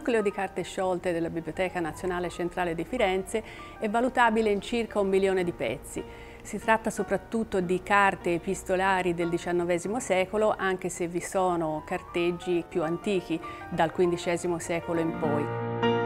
nucleo di carte sciolte della Biblioteca Nazionale Centrale di Firenze è valutabile in circa 1 milione di pezzi. Si tratta soprattutto di carte epistolari del XIX secolo, anche se vi sono carteggi più antichi, dal XV secolo in poi.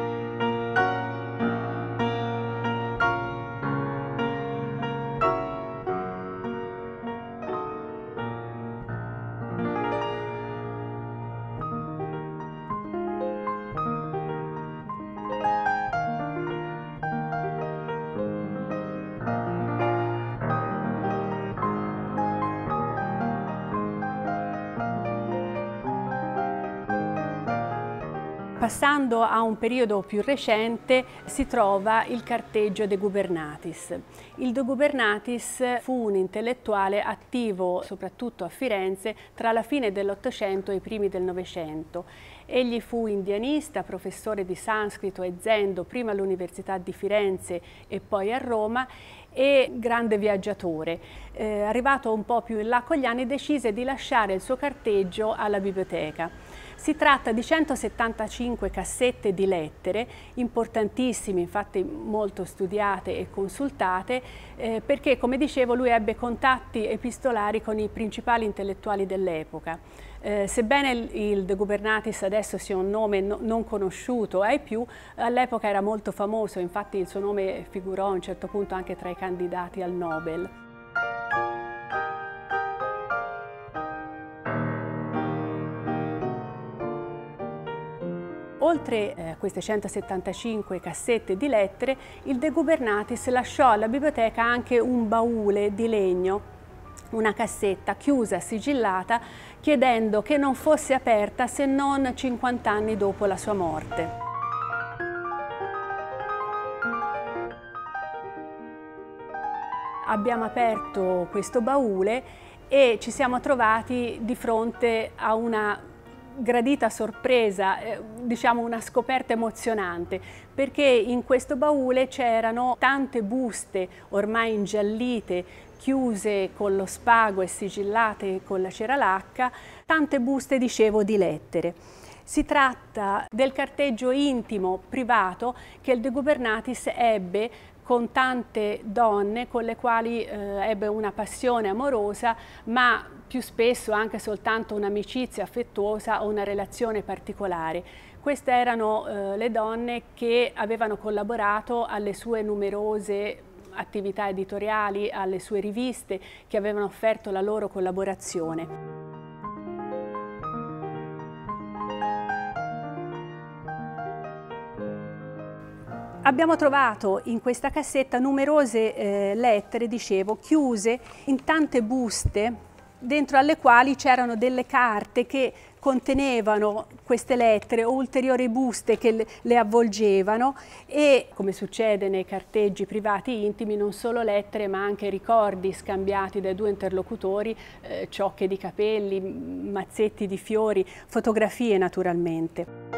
Passando a un periodo più recente si trova il carteggio De Gubernatis. Il De Gubernatis fu un intellettuale attivo soprattutto a Firenze tra la fine dell'Ottocento e i primi del Novecento. Egli fu indianista, professore di sanscrito e zendo prima all'Università di Firenze e poi a Roma e grande viaggiatore. Arrivato un po' più in là con gli anni decise di lasciare il suo carteggio alla biblioteca. Si tratta di 175 cassette di lettere, importantissime, infatti molto studiate e consultate, perché, come dicevo, lui ebbe contatti epistolari con i principali intellettuali dell'epoca. Sebbene il De Gubernatis adesso sia un nome non conosciuto ai più, all'epoca era molto famoso, infatti il suo nome figurò a un certo punto anche tra i candidati al Nobel. Oltre a queste 175 cassette di lettere, il De Gubernatis lasciò alla biblioteca anche un baule di legno, una cassetta chiusa, sigillata, chiedendo che non fosse aperta se non 50 anni dopo la sua morte. Abbiamo aperto questo baule e ci siamo trovati di fronte a una gradita sorpresa, diciamo una scoperta emozionante, perché in questo baule c'erano tante buste ormai ingiallite, chiuse con lo spago e sigillate con la cera lacca, tante buste, dicevo, di lettere. Si tratta del carteggio intimo, privato, che il De Gubernatis ebbe con tante donne con le quali ebbe una passione amorosa, ma più spesso anche soltanto un'amicizia affettuosa o una relazione particolare. Queste erano le donne che avevano collaborato alle sue numerose attività editoriali, alle sue riviste, che avevano offerto la loro collaborazione. Abbiamo trovato in questa cassetta numerose lettere, dicevo, chiuse in tante buste, dentro alle quali c'erano delle carte che contenevano queste lettere o ulteriori buste che le avvolgevano e, come succede nei carteggi privati intimi, non solo lettere ma anche ricordi scambiati dai due interlocutori, ciocche di capelli, mazzetti di fiori, fotografie naturalmente.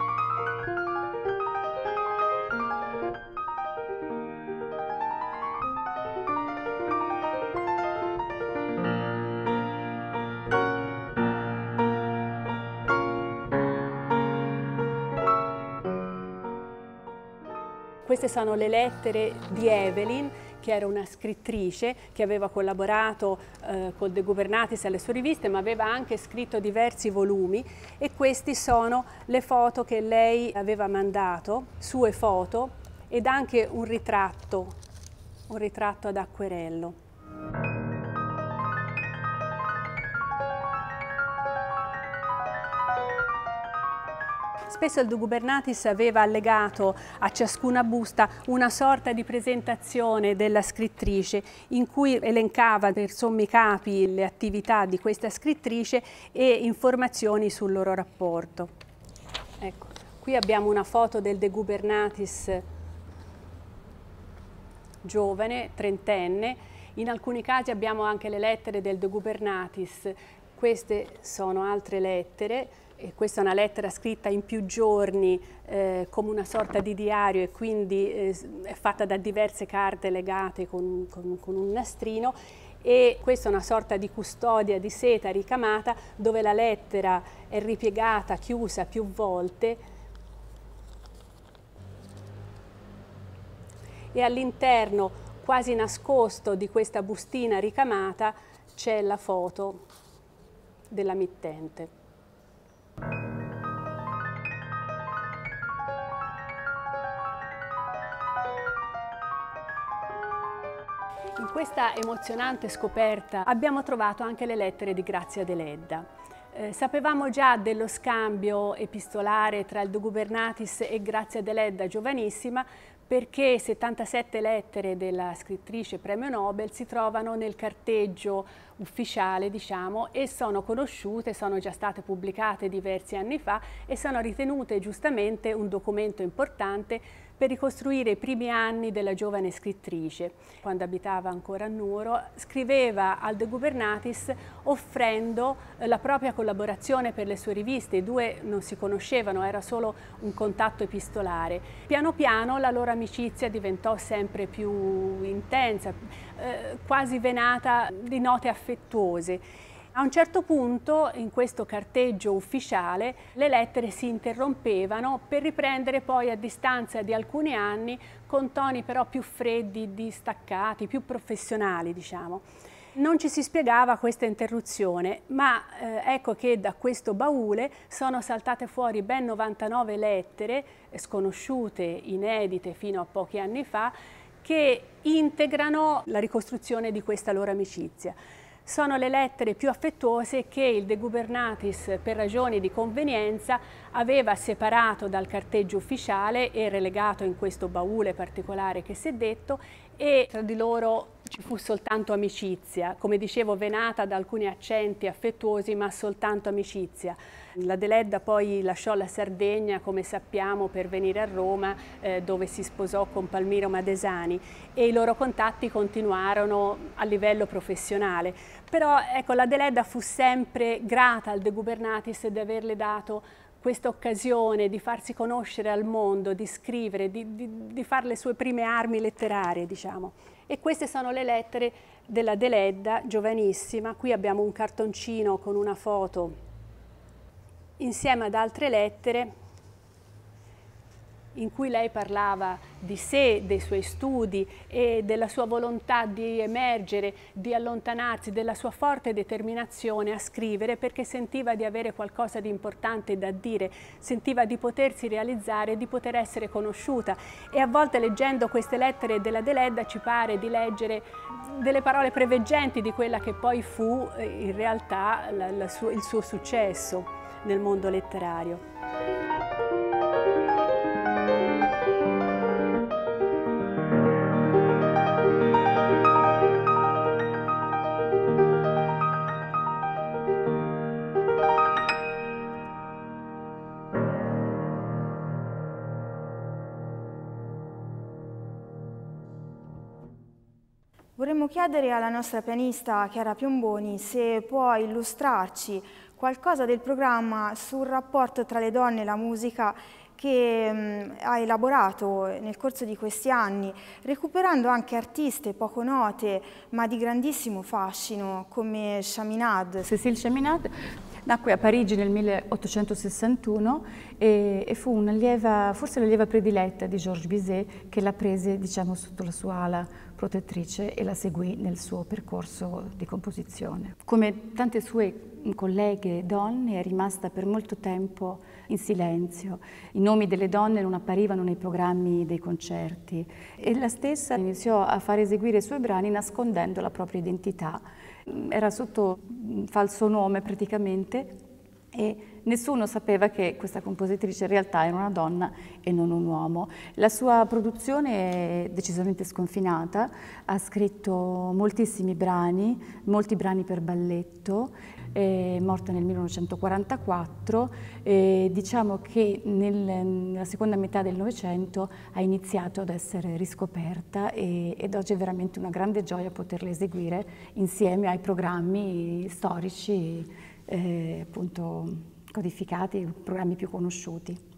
Queste sono le lettere di Evelyn, che era una scrittrice che aveva collaborato col De Gubernatis alle sue riviste, ma aveva anche scritto diversi volumi, e queste sono le foto che lei aveva mandato, sue foto, ed anche un ritratto ad acquerello. Spesso il De Gubernatis aveva allegato a ciascuna busta una sorta di presentazione della scrittrice in cui elencava per sommi capi le attività di questa scrittrice e informazioni sul loro rapporto. Ecco, qui abbiamo una foto del De Gubernatis giovane, trentenne. In alcuni casi abbiamo anche le lettere del De Gubernatis. Queste sono altre lettere. E questa è una lettera scritta in più giorni come una sorta di diario, e quindi è fatta da diverse carte legate con un nastrino, e questa è una sorta di custodia di seta ricamata dove la lettera è ripiegata, chiusa più volte, e all'interno, quasi nascosto di questa bustina ricamata, c'è la foto della mittente. In questa emozionante scoperta abbiamo trovato anche le lettere di Grazia Deledda. Sapevamo già dello scambio epistolare tra il De Gubernatis e Grazia Deledda giovanissima, perché 77 lettere della scrittrice premio Nobel si trovano nel carteggio ufficiale, diciamo, e sono conosciute, sono già state pubblicate diversi anni fa e sono ritenute giustamente un documento importante per ricostruire i primi anni della giovane scrittrice. Quando abitava ancora a Nuoro, scriveva al De Gubernatis offrendo la propria collaborazione per le sue riviste. I due non si conoscevano, era solo un contatto epistolare. Piano piano la loro amicizia diventò sempre più intensa, quasi venata di note affettuose. A un certo punto, in questo carteggio ufficiale, le lettere si interrompevano per riprendere poi a distanza di alcuni anni con toni però più freddi, distaccati, più professionali, diciamo. Non ci si spiegava questa interruzione, ma ecco che da questo baule sono saltate fuori ben 99 lettere, sconosciute, inedite fino a pochi anni fa, che integrano la ricostruzione di questa loro amicizia. Sono le lettere più affettuose che il De Gubernatis, per ragioni di convenienza, aveva separato dal carteggio ufficiale e relegato in questo baule particolare che si è detto, e tra di loro ci fu soltanto amicizia, come dicevo, venata da alcuni accenti affettuosi, ma soltanto amicizia. La Deledda poi lasciò la Sardegna, come sappiamo, per venire a Roma, dove si sposò con Palmiro Madesani, e i loro contatti continuarono a livello professionale. Però ecco, la Deledda fu sempre grata al De Gubernatis di averle dato questa occasione di farsi conoscere al mondo, di scrivere, di fare le sue prime armi letterarie, diciamo. E queste sono le lettere della Deledda, giovanissima. Qui abbiamo un cartoncino con una foto insieme ad altre lettere in cui lei parlava di sé, dei suoi studi e della sua volontà di emergere, di allontanarsi, della sua forte determinazione a scrivere, perché sentiva di avere qualcosa di importante da dire, sentiva di potersi realizzare, di poter essere conosciuta, e a volte leggendo queste lettere della Deledda ci pare di leggere delle parole preveggenti di quella che poi fu in realtà il suo successo nel mondo letterario. Vorremmo chiedere alla nostra pianista Chiara Piomboni se può illustrarci qualcosa del programma sul rapporto tra le donne e la musica che ha elaborato nel corso di questi anni, recuperando anche artiste poco note ma di grandissimo fascino come Chaminade. Cécile Chaminade nacque a Parigi nel 1861 e fu forse l'allieva prediletta di Georges Bizet, che la prese, diciamo, sotto la sua ala protettrice e la seguì nel suo percorso di composizione. Come tante sue colleghe donne è rimasta per molto tempo in silenzio. I nomi delle donne non apparivano nei programmi dei concerti e la stessa iniziò a far eseguire i suoi brani nascondendo la propria identità. Era sotto un falso nome praticamente e nessuno sapeva che questa compositrice in realtà era una donna e non un uomo. La sua produzione è decisamente sconfinata, ha scritto moltissimi brani, molti brani per balletto, è morta nel 1944 e diciamo che nella seconda metà del Novecento ha iniziato ad essere riscoperta ed oggi è veramente una grande gioia poterla eseguire insieme ai programmi storici appunto codificati, programmi più conosciuti.